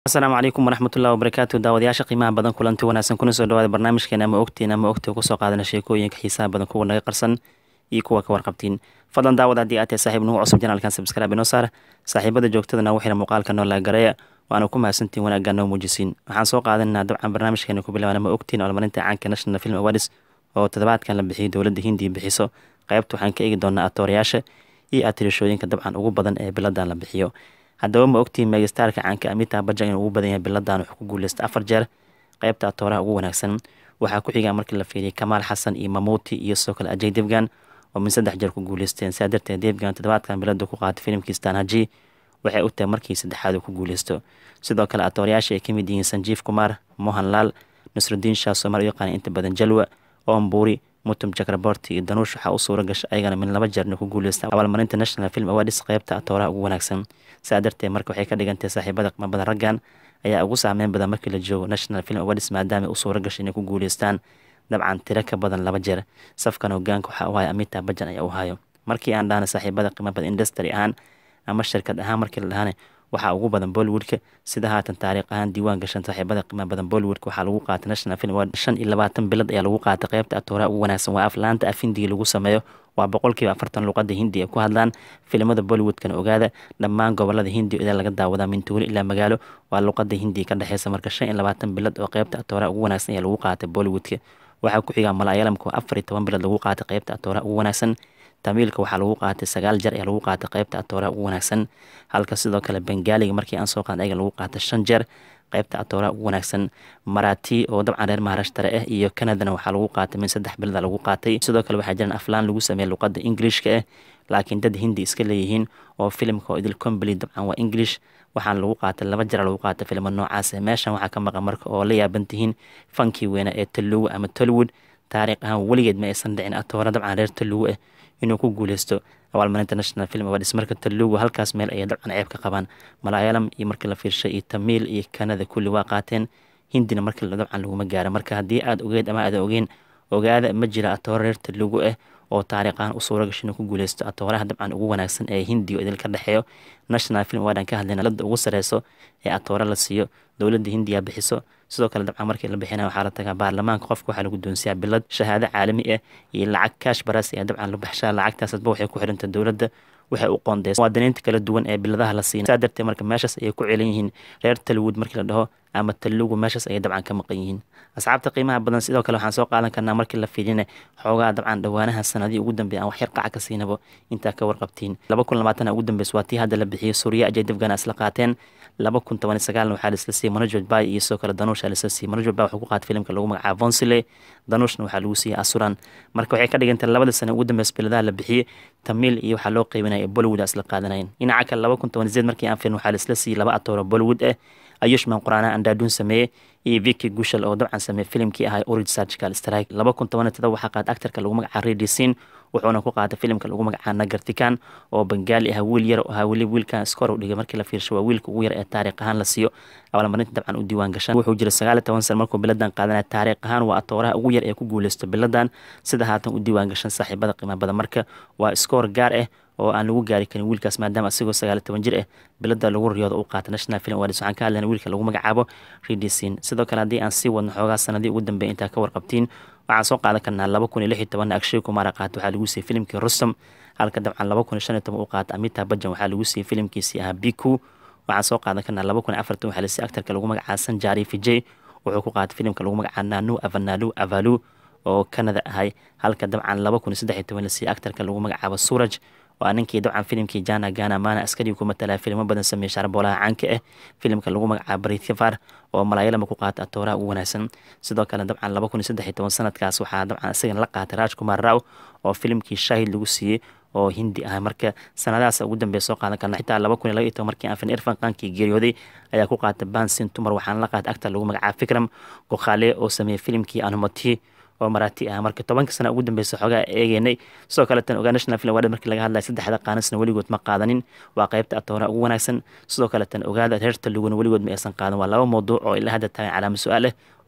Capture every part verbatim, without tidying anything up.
asalaamu calaykum waraxmatullahi wabarakaatu daawadayaasha qiimaha badan kulanti wanaagsan kuna soo dhawaada barnaamijkeena ama ogtiin ama ogta kusoo qaadana sheekooyinka xiisaha badan kuwa naga qarsan iyo kuwa ka warqabtiin fadlan daawad haddii aad tahay saaxiib nagu cusub janaalkan subscribe inoo saar saaxiibada joogtada nagu xira muuqaalka noo laagareeya waana ku mahadsantiin wanaaggaa noo muujisiin waxaan soo qaadanaa dabcan barnaamijkeena ku bilaabana ma ogtiin olmarinta caanka national film awards oo toddobaadkan la bixiyay dowladda hindiya bixiso qaybta waxaan ka eegi doonaa atoorayaasha iyo atirishooyinka dabcan ugu badan ee biladan la bixiyo haddaba ma ogtiin megastarka caanka Amitabh Bachchan inuu ugu badan yahay biladan wuxuu ku guuleystay afar jeer qaybta atooraha ugu wanaagsan waxaa ku xiga markii la fiiriyay Kamal Hassan iyo Mammootty iyo sidoo kale Ajay Devgan oo min saddex jeer ku guuleysteen sidaa darteed Devgan toddobaadkan bilada ku qaatay filimkiisa Tanahaji waxay u tahay markii saddexaad uu ku guuleysto sidoo kale atoorayaasha ay ka mid yihiin Sanjeev Kumar, Mohanlal, Nasruddin Shah Somali yaqaan inta badan Jalwa, Om Puri, Mutum Chakraborty iyo Dhanush waxaa u suura gashay ayagana min laba jeerna ku guuleystay abaalmarinta National Film Awards qaybta atooraha ugu wanaagsan sidaa darteed marka waxay ka dhigantahay saaxiibada qiimo badan raggan ayaa ugu saameyn badan markii la joogo National Film Awards maadaama u suura gashay inay ku guuleystaan dabcan tiro ka badan laba jeer safkan hogaanka waxaa u haya Amitabh Bachchan ayaa u hayo markii aan dhahna saaxiibada qiimo badan industry ahaan ama shirkad ahaan markii la dhahana waxaa ugu badan Bollywoodka sida haatan taariikh ahaan diiwaan gashan saaxiibada qiimo badan Bollywoodka waxaa lagu qaatay National Film Award shan iyo labaatan bilad ayaa lagu qaatay qaybta atooraha ugu wanaagsan waa aflaanta af Hindiga lagu sameeyo waa boqolkiiba afartan luqada Hindi ay ku hadlaan filimada Bollywoodkana ogaada dhammaan gobolada Hindi ee laga daawadaa min tuulo ilaa magaalo waa luqada Hindi ka dhaxeysa marka shan iyo labaatan bilad oo qaybta atooraha ugu wanaagsan ayaa lagu qaatay Bollywoodka waxaa ku xiga Malayalamka oo afar iyo toban bilad lagu qaatay qaybta atooraha ugu wanaagsan Tamilka waxaa lagu qaatay sagaal jeer ayaa lagu qaatay qaybta atooraha ugu wanaagsan halka sidoo kale Bengaaliga markii aan soo qaadan ayaga lagu qaatay shan jeer qaybta atooraha ugu wanaagsan Marathi oo dabcan reer Maharashtra ah iyo Canadana waxaa lagu qaatay min saddex bilad lagu qaatay sidoo kale waxaa jiraan aflaan lagu sameeyay luqada Englishka ah laakiin dad Hindi iska leeyihiin oo filimka oo idil complete dabcan waa English waxaan lagu qaatay laba jeer lagu qaatay filmo noocaas ah meeshan waxaa ka maqan marka oo la yaaban tihiin fankii weena ee Telugu ama Tollywood taariikh ahaan weligeed ma aysan dhicin atoora dabcan reer Telugu ah inuu ku guuleysto abaalmarinta National Film Awards marka Telugu halkaas meel ay dabcan ceeb ka qabaan Malayalam iyo markii la fiirshay iyo Tamil iyo Canada kulli waa qaateen Hindina markii la dabcan lagu ma gaaro marka haddii aad ogeed ama aad ogeen ogaada ma jira atoora reer Telugu ah oo taariikh ahaan u suura gashay inuu ku guuleysto atooraha dabcan ugu wanaagsan ee Hindi oo idil ka dhaxeeyo National Film Award ka hadlayna ladda ugu sareyso ee atoora la siiyo dowladda Hindiya bixiso sidoo kale dabcan markii la bixinayo waxaa la tagaa baarlamaanka qofka waxaa lagu doonsiyaa bilad shahaado caalami ah iyo lacag kaash baras ee dabcan la baxshaa lacagtaas adba waxay ku xirantay dowladda waxay u qoondeysa muwaadiniinta kala duwan ee biladaha la siina sidaa darteed marka meeshaas ayay ku celan yihiin reer Tollywood markii la dhaho ama Telugu meeshaas ayay dabcan ka maqan yihiin asxaabta qiimaha badan sidoo kale waxaan soo qaadan karnaa markii la fiirina xoogaa dabcan dhawaanaha sanadii ugu dambeeyay aan wax yar qaca ka siinabo intaa ka warqabtiin laba kun iyo labaatan ugu dambeysay waa tii hadda la bixiyay Suuriya Ajay Devgan isla qaateen laba kun toban iyo sagaal waxaa la isla siiyay Manoj Bhai iyo sidoo kale Dhanush la isla siiyay Manoj Bhai wuxuu ku qaatay filimka lagu magacaabo Vonsile Dhanushna waxaa lagu siiyay Asuran marka waxay ka dhigantahay labada sano ugu dambeysay biladaha la bixiyay Tamil iyo waxaa loo qeybinayay Bollywood isla qaadanayeen dhinaca kale laba kun toban iyo sideed markii aan fiirno waxaa la isla siiyay laba atoor Bollywood ah Ayushmann Khurrana Andhadhun sameeyay iyo Vicky Kaushal oo dabcan sameeyay filimkii ahaa Urid Surgical Strike laba kun toban iyo todoba waxaa qaatay actorka lagu magacaabo Riddhi Sin wuxuuna ku qaatay filimka lagu magacaabo Nagartikan oo Bengali ah wiil yar oo ahaa weli wiilkan score u dhigay markii la fiirsho waa wiilka ugu yar ee taariikh ahaan la siiyo abaalmarinta dabcan u diiwaan gashan wuxuu jiray sagaal iyo toban sano markuu biladan qaadanaya taariikh ahaan waa atooraha ugu yar ee ku guuleysto biladan sida haatan u diiwaan gashan saaxiibada qiimo badan marka waa score gaar ah oo aan lagu gaari karin wiilkaas maadaama asigoo sagaal iyo toban jir ah bilada lagu riyoodo uu qaatay National Film Awards waxaan ka hadlaynaa wiilka lagu magacaabo Riddhi Sin sidoo kale haddii aan sii wadno xoogaa sanadii ugu dambeeyay intaa ka warqabtiin waxaan soo qaadan karnaa laba kun iyo lix iyo toban Akshay Kumar qaatay waxaa lagu siiyay filimkii Rustam halka dabcan laba kun iyo shan iyo toban uu qaatay Amitabh Bachchan waxaa lagu siiyay filimkiisii ahaa Bhikkhu waxaan soo qaadan karnaa laba kun iyo afartan waxaa la siiyay actorka lagu magacaabo Sanjari Vijay wuxuu ku qaatay filimka lagu magacaabo Nanu Avanalu Avalu oo Canada ahay halka dabcan laba kun iyo saddex iyo toban la siiyay actorka lagu magacaabo Suraj waa ninkii dabcan filimkii Jana Gana Mana askari ku matalay filmo badan sameeyay sharboolaha caanka ah filimka lagu magacaabo Prithviraj oo Malayalam ku qaatay atooraha ugu wanaagsan sidoo kale dabcan laba kun iyo saddex iyo toban sanadkaas waxaa dabcan isaga la qaatay Rajkumar Rao oo filimkii Shahid lagu siiyay oo Hindi ah marka sanadaas ugu dambeeyay soo qaadan karna xitaa laba kun iyo laba iyo toban markii aan fin Irfan Khan kii geeriyooday ayaa ku qaatay Bansin Tumar waxaan la qaatay actor lagu magacaabo Vikram Gokhale oo sameeyay filimkii Anumati oo Marathi ah marka tobanka sano ugu dambeysay xogaa eegeynay sidoo kale tan ogaa National Film Award markii laga hadlayo saddexda qaanasna weligood ma qaadanin waa qaybta atoora ugu wanaagsan sidoo kale tan ogaada reer Telugu weligood ma aysan qaadan waa laba mowduuc oo ilaa hadda tahay calaamad su'aal ah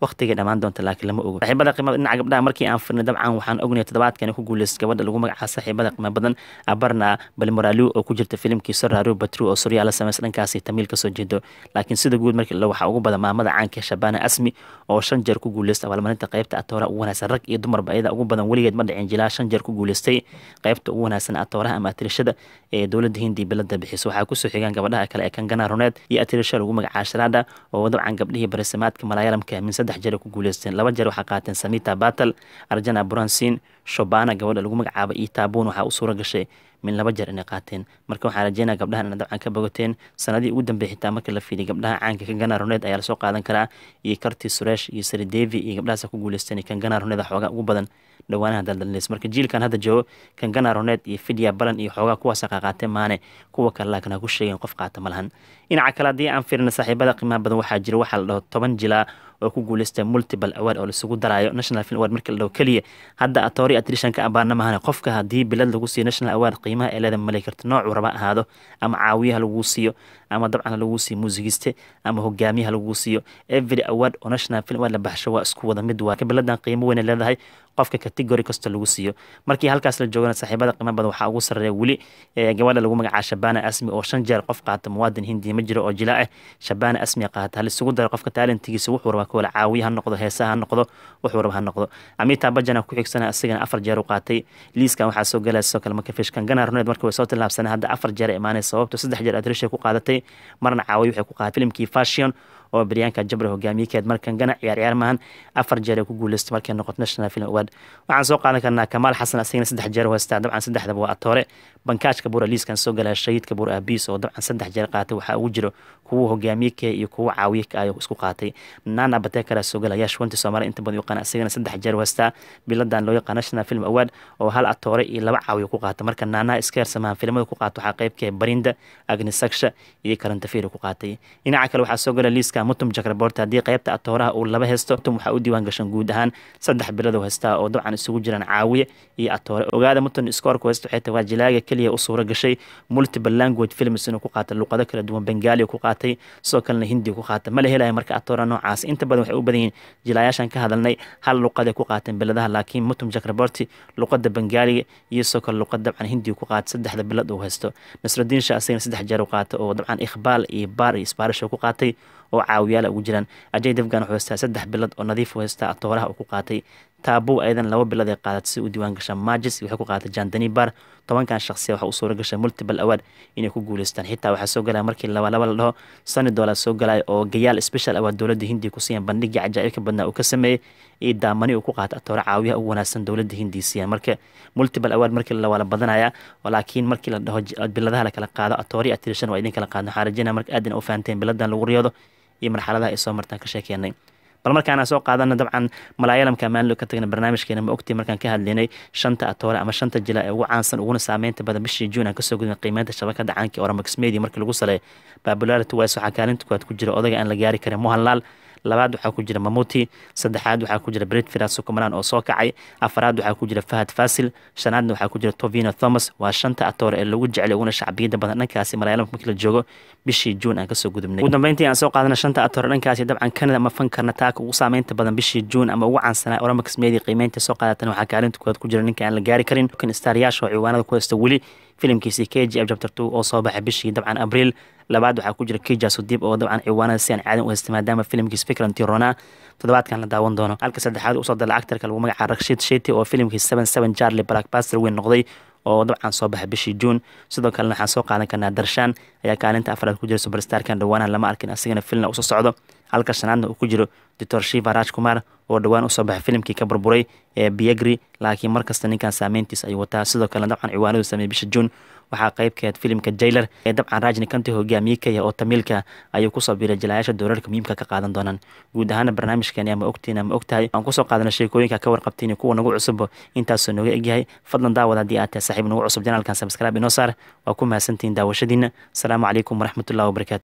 waqtiga dhamaan doonta laakiin lama ogo saaxiibada qiimaha dhinaca gabdhaha markii aan firnay dabcan waxaan ognahay toddobaadkan ku guuleystay gabadha lagu magacaabo saaxiibada qiimo badan Abarna Balmoralu oo ku jirta filimkii Soraro Batru oo Soomaaliya la sameeyay dhankaasi Tamil ka soo jeedo laakiin sida guud markii la waxa ugu badan maamada caanka Shabana Asmi oo shan jeer ku guuleystay abaalmarinta qaybta atooraha ugu wanaagsan rag iyo dumarba ayada ugu badan waligeed ma dhicin jilaa shan jeer ku guuleystay qaybta ugu wanaagsan atooraha ama atirashada ee dowladda Hindi bilada bixiso waxa ku soo xigaan gabadhaha kale ee Kangana Ranaut iyo atirashada lagu magacaabo Sharada oo dabcan gabdhihii barasamaadka Malayalamka min saddex jeer ku guuleysteen laba jeer waxa qaateen Samita Batal Arjana Buransin Shobana gabadha lagu magacaabo Itabun waxa u suura gashay min laba jeer inay qaateen marka waxaan rajeynayaa gabdhahan inay dabcan ka bogateen sanadii ugu dambeeyay xitaa markii la fiiriyo gabdhaha caanka Kangana Ranaut ayaa la soo qaadan karaa iyo Karti Suresh iyo Sri Devi iyo gabdhahaas ku guuleysteen Kangana Ranaut xoogaa ugu badan dhawaanaha daldalis marka jiilkan hadda joogo Kangana Ranaut iyo Vidya Balan iyo xoogaa kuwaas ka qaateen maane kuwa kale laakiin ku sheegeen qof qaata malahan dhinaca kale hadii aan fiirino saaxiibada qiimaha badan waxaa jira waxa la dhaho toban jilaa oo ku guuleystay multiple award oo la isugu darayo National Film Award markii la dhaho kaliya hadda atori attrition ka abaana mahane qofka hadii bilad lagu siiyo National Award qiimaha ee leedahay malay karto nooc raba ahaado ama caawiyaha lagu siiyo ama dabcan lagu siiyo muusigiste ama hogaamiyaha lagu siiyo every award oo National Film Award la baxsho waa isku wada mid waa biladan qiimo weyn leedahay qofka category kasta lagu siiyo markii halkaas la joogana saaxiibada qiimaha badan waxa ugu sareeya wali ee gabadha lagu magacaabo Shabana Asmi oo shan jeer qof qaata muwaadin Hindi ma jiro oo jilaa ah Shabana Asmi qaata hal isugu daro qofka talentigiisa wuxuu rabaa koola caawiyaha noqdo heesaha noqdo wuxuu rabaa noqdo Amita Bachchan ku xigsanaa asigana afar jeer u qaatay liiskan waxa soo galay soo kale marka fish Kangana Ranaut markii way soo tilaabsanay hadda afar jeer imaanay sababta saddex jeer attrition ku qaadatay marna caawiyo waxay ku qaaday filimkii Fashion oo Priyanka Chopra hogaamiyay markan gana ciyaar ciyaar maahan afar jeer ku guuleystay markii noqotay National Film Award waxaan soo qaadan karnaa Kamal Hassan asigana saddex jeer hoostaa dabcan saddexdaba waa atoore bankaashka buura liiskan soo galay shayidka buura Abis oo dabcan saddex jeer qaatay waxa ugu jiro kuwa hogaamiyay iyo kuwa caawiye ka ayo isku qaatay Nana Batekara soo galay Yashwanti Soomaali inta badan yaqaan asigana saddex jeer hoostaa biladan loo yaqaan National Film Award oo hal atoore iyo laba caawiye ku qaatay marka Nana iska samaan filimada ku qaato waxa qaybkee Barinda Agni Saksha iyo Karanta Fiir ku qaatay dhinaca kale waxa soo galay liiska Mutum Chakraborty hadii qaybta atooraha uu laba heesto Mutum waxa u diiwaan gashan guud ahaan saddex bilood oo heesta oo dabcan isugu jiraan caawiye iyo atoore ogaada Mutum score ku heesto xitaa waa jilaaga kaliya u suura gashay multiple language films inuu ku qaatay luqado kala duwan Bengali ku qaatay soo kalena Hindi ku qaatay ma la helayo marka atoora noocaas inta badan waxay u badan yihiin jilaayashan ka hadalnay hal luqad ku qaateen biladaha laakiin Mutum Chakraborty luqada Bengali iyo soo kale luqada dabcan Hindi ku qaatay saddexda bilood oo heesto Nasruddin Shah asagana saddex jeer u qaatay oo dabcan ikhbaal iyo baar iyo isbaarisho ku qaatay oo caawiyaal ugu jiraan Ajay Devgan wuxuu heestaa saddex bilood oo nadiif u heestaa atooraha uu ku qaatay Tabu aydan laba bilood ay qaadatay si u diiwaan gashan Majis waxay ku qaadatay Jandani Bar tobankan shakhsi waxa uu soo gashay multiple award inay ku guuleystaan xitaa waxa soo galay markii laba laba la dhaho Sunny Dollar soo galay oo gayaal special award dowladda Hindi ku siiyeen bandhig cajaa'ib ka badnaa uu ka sameeyay ee daamani uu ku qaatay atoora caawiyaha ugu wanaagsan dowladda Hindi siiyeen marka multiple award markii la wala badanaya laakiin markii la dhaho biladaha la kala qaado atoori attrition waa idin kala qaadno xarajina marka aad u fahanteen biladan lagu riyado iyo marxaladaha ay soo martaan ka sheekeynay bal markaan soo qaadana dabcan Malayalamka maan loo ka tagna barnaamijkeena ma ogtii markaan ka hadlaynay shanta atoore ama shanta jila ee ugu caansan ugu saameynta badan bishii June aan ka soo gudbin qiimaynta shabakada caanka ee Oramax Media markii lagu salay popularity way soo xakaarinta ku jira odaga aan la gaari karin Mohanlal labaad waxa ku jira Mamuti saddexaad waxa ku jira Brett Firas Sukumaran oo soo kacay afraad waxa ku jira Fahad Fasil shanaad waxa ku jira Tovino Thomas waa shanta atoore ee lagu jecel una shacbiyada badan dhankaasi Malayalam markii la joogo bishii June aan ka soo gudubnay ugu dambeyntii aan soo qaadana shanta atoore dhankaasi dabcan Canada ma fan karna taaka ugu saameynta badan bishii June ama ugu caansanaa Oramax Media qiimaynta soo qaadatan waxa kaalinta ku jira ninka aan la gaari karin kan staryaasha oo ciwaanada ku haysta wali filimkiisa K G F Chapter two oo soo baxay bishii dabcan April labaad waxa ku jira Kija Sudib oo dabcan ciwaanada si aan caadi u haysta maadaama filimkiisa Fikranti Rona toddobaadkan la daawan doono halka saddexaad uu soo dalay actorka lagu magacaabo Rashid Shetty oo filimkiisa seven seven Charlie Blockbuster weyn noqday oo dabcan soo baxay bishii June sidoo kale waxaan soo qaadan karnaa Darshan ayaa kaalinta afraad ku jira superstar-kan dhawaanaha lama arkin asigana filna u soo socdo halka shanaadna uu ku jiro Doctor Shiva Rajkumar oo dhawaan u soo baxay filimkii ka burburay ee Biagri laakiin markasta ninkan saameyntiisa ay wataa sidoo kale dabcan ciwaanadu sameeyay bishii June waxaa qaybkeed filimka Jailer ee dabcan Rajnikanth hogaamiyay ka oo Tamilka ayuu ku soo biiray jilaayasha doorarka muhiimka ka qaadan doonaan guud ahaan barnaamijkan ama ogtiin ama ogtahay aan ku soo qaadana sheekooyinka ka warqabtiin kuwa nagu cusub intaas nooga egyahay fadlan daawada hadii aad tahay saaxiib nagu cusub janaalkan subscribe inoo saar waa ku mahadsantiin daawashadiina assalaamu calaykum waraxmatullaahi wabarakaatuh